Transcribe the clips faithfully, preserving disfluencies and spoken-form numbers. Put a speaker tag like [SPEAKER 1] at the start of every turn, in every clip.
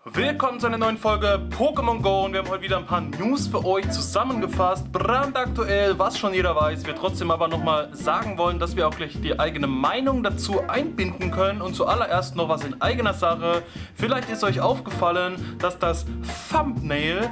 [SPEAKER 1] Willkommen zu einer neuen Folge Pokémon Go und wir haben heute wieder ein paar News für euch zusammengefasst. Brandaktuell, was schon jeder weiß, wir trotzdem aber nochmal sagen wollen, dass wir auch gleich die eigene Meinung dazu einbinden können. Und zuallererst noch was in eigener Sache. Vielleicht ist euch aufgefallen, dass das Thumbnail,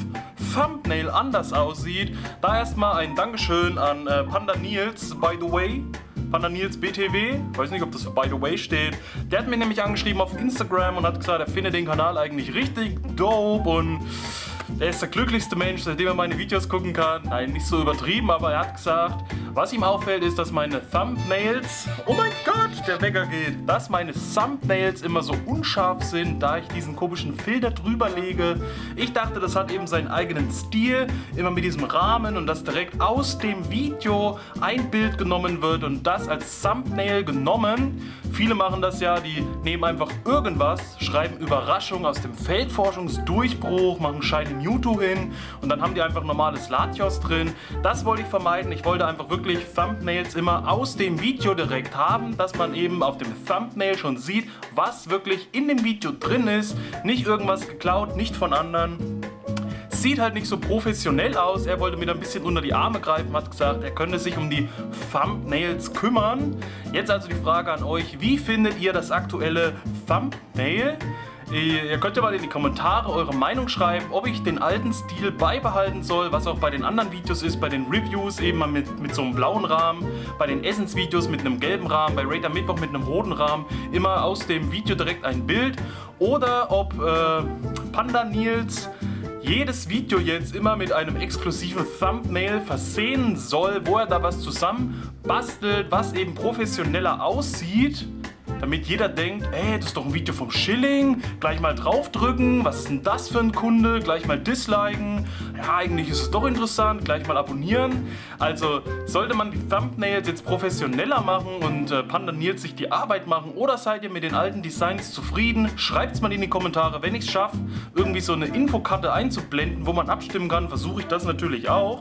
[SPEAKER 1] Thumbnail anders aussieht. Da erstmal ein Dankeschön an äh, Panda Nils, by the way. Panda Nils B T W, weiß nicht, ob das für by the way steht. Der hat mir nämlich angeschrieben auf Instagram und hat gesagt, er findet den Kanal eigentlich richtig dope und er ist der glücklichste Mensch, seitdem er meine Videos gucken kann. Nein, nicht so übertrieben, aber er hat gesagt, was ihm auffällt, ist, dass meine Thumbnails, oh mein Gott, der Wecker geht, dass meine Thumbnails immer so unscharf sind, da ich diesen komischen Filter drüber lege. Ich dachte, das hat eben seinen eigenen Stil, immer mit diesem Rahmen und dass direkt aus dem Video ein Bild genommen wird und das als Thumbnail genommen. Viele machen das ja, die nehmen einfach irgendwas, schreiben Überraschung aus dem Feldforschungsdurchbruch, machen Shiny Mewtwo hin und dann haben die einfach normales Latios drin. Das wollte ich vermeiden. Ich wollte einfach wirklich Thumbnails immer aus dem Video direkt haben, dass man eben auf dem Thumbnail schon sieht, was wirklich in dem Video drin ist. Nicht irgendwas geklaut, nicht von anderen. Sieht halt nicht so professionell aus. Er wollte mir da ein bisschen unter die Arme greifen, hat gesagt, er könnte sich um die Thumbnails kümmern. Jetzt also die Frage an euch, wie findet ihr das aktuelle Thumbnail? Ihr könnt ja mal in die Kommentare eure Meinung schreiben, ob ich den alten Stil beibehalten soll, was auch bei den anderen Videos ist, bei den Reviews eben mal mit, mit so einem blauen Rahmen, bei den Essensvideos mit einem gelben Rahmen, bei Raid am Mittwoch mit einem roten Rahmen, immer aus dem Video direkt ein Bild. Oder ob äh, Panda Nils jedes Video jetzt immer mit einem exklusiven Thumbnail versehen soll, wo er da was zusammen bastelt, was eben professioneller aussieht, damit jeder denkt, ey, das ist doch ein Video vom Schilling, gleich mal draufdrücken, was ist denn das für ein Kunde, gleich mal disliken, ja, eigentlich ist es doch interessant, gleich mal abonnieren. Also sollte man die Thumbnails jetzt professioneller machen und äh, Panda Nils sich die Arbeit machen oder seid ihr mit den alten Designs zufrieden? Schreibt es mal in die Kommentare, wenn ich es schaffe, irgendwie so eine Infokarte einzublenden, wo man abstimmen kann, versuche ich das natürlich auch.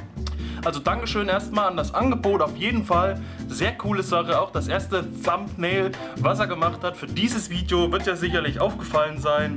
[SPEAKER 1] Also Dankeschön erstmal an das Angebot, auf jeden Fall. Sehr coole Sache, auch das erste Thumbnail, was er gemacht hat für dieses Video, wird ja sicherlich aufgefallen sein.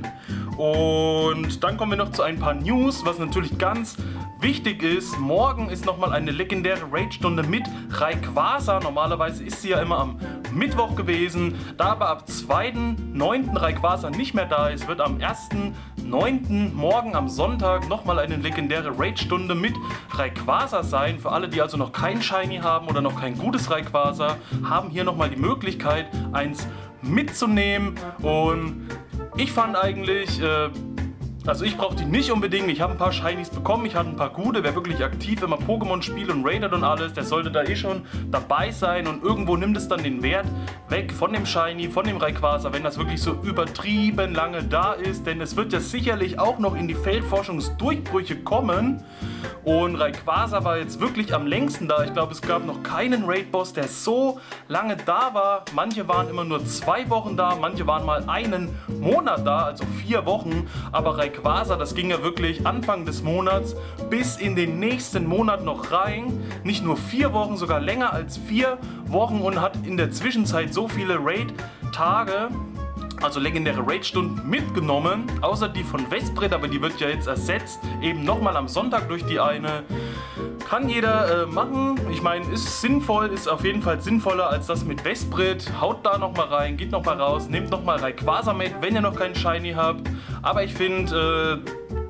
[SPEAKER 1] Und dann kommen wir noch zu ein paar News, was natürlich ganz wichtig ist. Morgen ist nochmal eine legendäre Raid-Stunde mit Rayquaza. Normalerweise ist sie ja immer am Mittwoch gewesen. Da aber ab zweiten neunten Rayquaza nicht mehr da ist, wird am ersten neunten morgen am Sonntag nochmal eine legendäre Raid-Stunde mit Rayquaza sein. Für alle, die also noch kein Shiny haben oder noch kein gutes Rayquaza, haben hier nochmal die Möglichkeit, eins mitzunehmen. Und ich fand eigentlich, äh, also ich brauche die nicht unbedingt, ich habe ein paar Shinies bekommen, ich hatte ein paar gute, wer wirklich aktiv immer Pokémon spielt und raidet und alles, der sollte da eh schon dabei sein und irgendwo nimmt es dann den Wert weg von dem Shiny, von dem Rayquaza, wenn das wirklich so übertrieben lange da ist, denn es wird ja sicherlich auch noch in die Feldforschungsdurchbrüche kommen. Und Rayquaza war jetzt wirklich am längsten da. Ich glaube, es gab noch keinen Raid-Boss, der so lange da war. Manche waren immer nur zwei Wochen da, manche waren mal einen Monat da, also vier Wochen. Aber Rayquaza, das ging ja wirklich Anfang des Monats bis in den nächsten Monat noch rein. Nicht nur vier Wochen, sogar länger als vier Wochen und hat in der Zwischenzeit so viele Raid-Tage, also legendäre Raid-Stunden mitgenommen, außer die von Vesprit, aber die wird ja jetzt ersetzt, eben nochmal am Sonntag durch die eine. Kann jeder äh, machen, ich meine, ist sinnvoll, ist auf jeden Fall sinnvoller als das mit Vesprit. Haut da nochmal rein, geht nochmal raus, nehmt nochmal Rayquaza mit, wenn ihr noch keinen Shiny habt. Aber ich finde,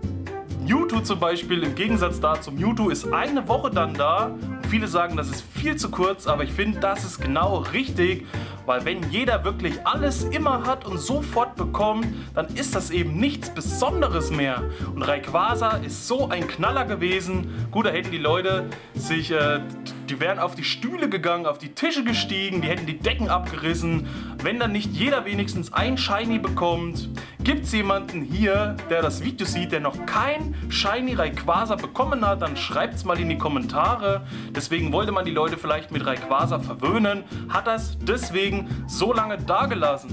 [SPEAKER 1] äh, Mewtwo zum Beispiel, im Gegensatz dazu, Mewtwo ist eine Woche dann da. Viele sagen, das ist viel zu kurz, aber ich finde, das ist genau richtig, weil wenn jeder wirklich alles immer hat und sofort bekommt, dann ist das eben nichts Besonderes mehr. Und Rayquaza ist so ein Knaller gewesen. Gut, da hätten die Leute sich, äh, die wären auf die Stühle gegangen, auf die Tische gestiegen, die hätten die Decken abgerissen. Wenn dann nicht jeder wenigstens ein Shiny bekommt, gibt es jemanden hier, der das Video sieht, der noch kein Shiny Rayquaza bekommen hat, dann schreibt es mal in die Kommentare. Deswegen wollte man die Leute vielleicht mit Rayquaza verwöhnen, hat das deswegen so lange dagelassen.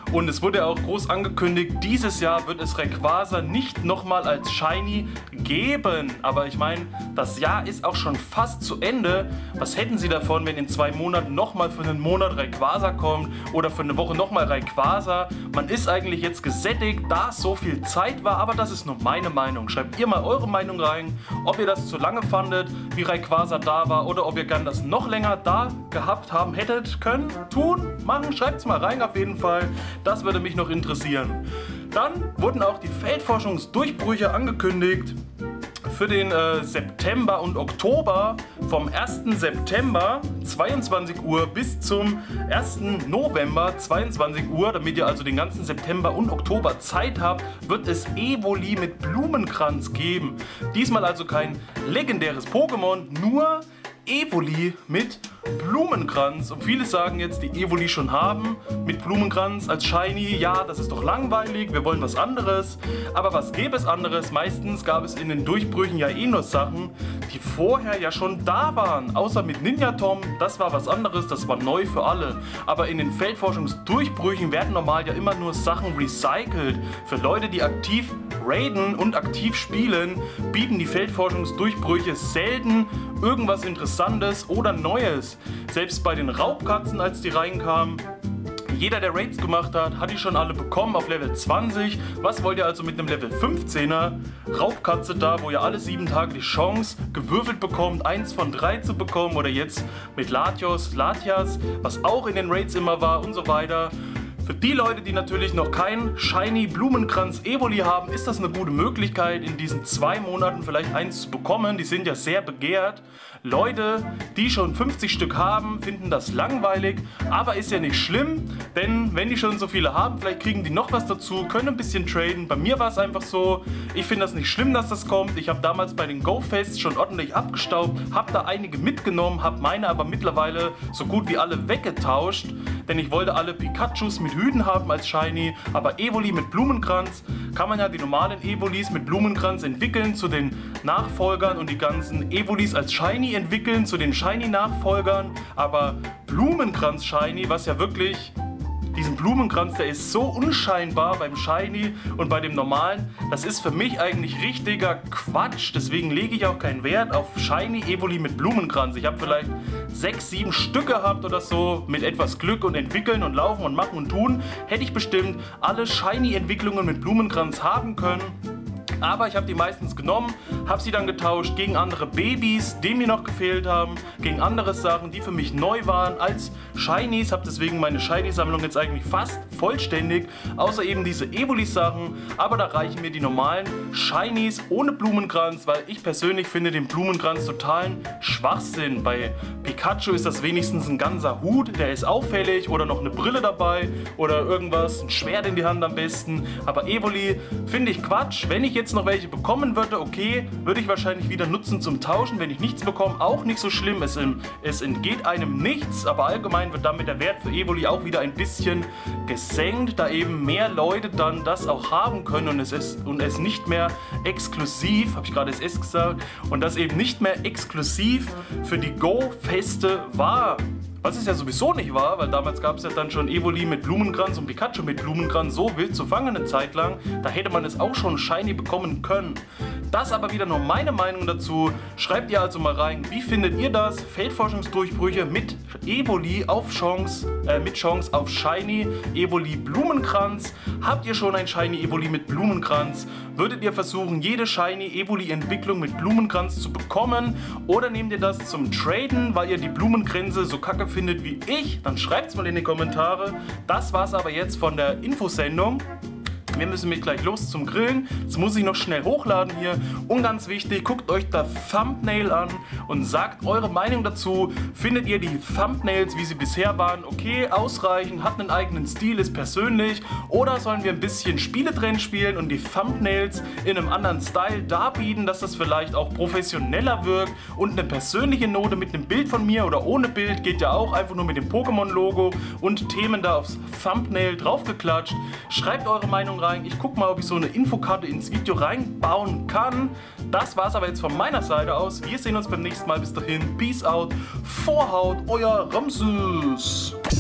[SPEAKER 1] Und es wurde auch groß angekündigt, dieses Jahr wird es Rayquaza nicht nochmal als Shiny geben. Aber ich meine, das Jahr ist auch schon fast zu Ende. Was hätten Sie davon, wenn in zwei Monaten nochmal für einen Monat Rayquaza kommt oder für eine Woche nochmal Rayquaza? Man ist eigentlich jetzt gesättigt, da es so viel Zeit war, aber das ist nur meine Meinung. Schreibt ihr mal eure Meinung rein, ob ihr das zu lange fandet, wie Rayquaza da war, oder ob ihr gern das noch länger da gehabt haben hättet, können, tun, machen. Schreibt es mal rein auf jeden Fall. Das würde mich noch interessieren. Dann wurden auch die Feldforschungsdurchbrüche angekündigt für den äh, September und Oktober, vom ersten September zweiundzwanzig Uhr bis zum ersten November zweiundzwanzig Uhr. Damit ihr also den ganzen September und Oktober Zeit habt, wird es Evoli mit Blumenkranz geben. Diesmal also kein legendäres Pokémon, nur Evoli mit Blumenkranz. Und viele sagen jetzt, die Evoli schon haben mit Blumenkranz als Shiny. Ja, das ist doch langweilig, wir wollen was anderes. Aber was gäbe es anderes? Meistens gab es in den Durchbrüchen ja eh nur Sachen, die vorher ja schon da waren. Außer mit Ninja Tom, das war was anderes, das war neu für alle. Aber in den Feldforschungsdurchbrüchen werden normal ja immer nur Sachen recycelt. Für Leute, die aktiv raiden und aktiv spielen, bieten die Feldforschungsdurchbrüche selten irgendwas Interessantes oder Neues. Selbst bei den Raubkatzen, als die reinkamen, jeder, der Raids gemacht hat, hat die schon alle bekommen auf Level zwanzig. Was wollt ihr also mit einem Level fünfzehner Raubkatze da, wo ihr alle sieben Tage die Chance gewürfelt bekommt, eins von drei zu bekommen, oder jetzt mit Latios, Latias, was auch in den Raids immer war und so weiter. Für die Leute, die natürlich noch kein Shiny Blumenkranz Evoli haben, ist das eine gute Möglichkeit, in diesen zwei Monaten vielleicht eins zu bekommen. Die sind ja sehr begehrt. Leute, die schon fünfzig Stück haben, finden das langweilig, aber ist ja nicht schlimm, denn wenn die schon so viele haben, vielleicht kriegen die noch was dazu, können ein bisschen traden. Bei mir war es einfach so, ich finde das nicht schlimm, dass das kommt. Ich habe damals bei den Go-Fests schon ordentlich abgestaubt, habe da einige mitgenommen, habe meine aber mittlerweile so gut wie alle weggetauscht, denn ich wollte alle Pikachus mit Hüten haben als Shiny, aber Evoli mit Blumenkranz kann man ja die normalen Evolis mit Blumenkranz entwickeln zu den Nachfolgern und die ganzen Evolis als Shiny entwickeln zu den Shiny-Nachfolgern, aber Blumenkranz Shiny, was ja wirklich, diesen Blumenkranz, der ist so unscheinbar beim Shiny und bei dem normalen, das ist für mich eigentlich richtiger Quatsch, deswegen lege ich auch keinen Wert auf Shiny Evoli mit Blumenkranz. Ich habe vielleicht sechs, sieben Stück gehabt oder so, mit etwas Glück und entwickeln und laufen und machen und tun, hätte ich bestimmt alle Shiny-Entwicklungen mit Blumenkranz haben können. Aber ich habe die meistens genommen, habe sie dann getauscht gegen andere Babys, die mir noch gefehlt haben, gegen andere Sachen, die für mich neu waren als Shinies. Habe deswegen meine Shiny-Sammlung jetzt eigentlich fast vollständig, außer eben diese Evoli-Sachen. Aber da reichen mir die normalen Shinies ohne Blumenkranz, weil ich persönlich finde den Blumenkranz totalen Schwachsinn. Bei Pikachu ist das wenigstens ein ganzer Hut, der ist auffällig, oder noch eine Brille dabei oder irgendwas, ein Schwert in die Hand am besten. Aber Evoli finde ich Quatsch. Wenn ich jetzt noch welche bekommen würde, okay, würde ich wahrscheinlich wieder nutzen zum Tauschen. Wenn ich nichts bekomme, auch nicht so schlimm. Es, es entgeht einem nichts, aber allgemein wird damit der Wert für Evoli auch wieder ein bisschen gesenkt, da eben mehr Leute dann das auch haben können und es ist und es nicht mehr exklusiv, habe ich gerade das S gesagt, und das eben nicht mehr exklusiv für die Go-Feste war. Was es ja sowieso nicht war, weil damals gab es ja dann schon Evoli mit Blumenkranz und Pikachu mit Blumenkranz so wild zu fangen eine Zeit lang. Da hätte man es auch schon shiny bekommen können. Das aber wieder nur meine Meinung dazu. Schreibt ihr also mal rein, wie findet ihr das? Feldforschungsdurchbrüche mit Evoli auf Chance, äh, mit Chance auf Shiny Evoli Blumenkranz. Habt ihr schon ein Shiny Evoli mit Blumenkranz? Würdet ihr versuchen, jede Shiny Evoli Entwicklung mit Blumenkranz zu bekommen? Oder nehmt ihr das zum Traden, weil ihr die Blumenkränze so kacke findet wie ich? Dann schreibt es mal in die Kommentare. Das war's aber jetzt von der Infosendung. Wir müssen mit gleich los zum Grillen. Jetzt muss ich noch schnell hochladen hier. Und ganz wichtig, guckt euch das Thumbnail an und sagt eure Meinung dazu. Findet ihr die Thumbnails, wie sie bisher waren, okay, ausreichend, hat einen eigenen Stil, ist persönlich? Oder sollen wir ein bisschen Spiele drin spielen und die Thumbnails in einem anderen Style darbieten, dass das vielleicht auch professioneller wirkt und eine persönliche Note mit einem Bild von mir oder ohne Bild geht ja auch, einfach nur mit dem Pokémon-Logo und Themen da aufs Thumbnail draufgeklatscht. Schreibt eure Meinung rein. Ich guck mal, ob ich so eine Infokarte ins Video reinbauen kann. Das war's aber jetzt von meiner Seite aus. Wir sehen uns beim nächsten Mal. Bis dahin. Peace out. Vorhaut, euer Ramses.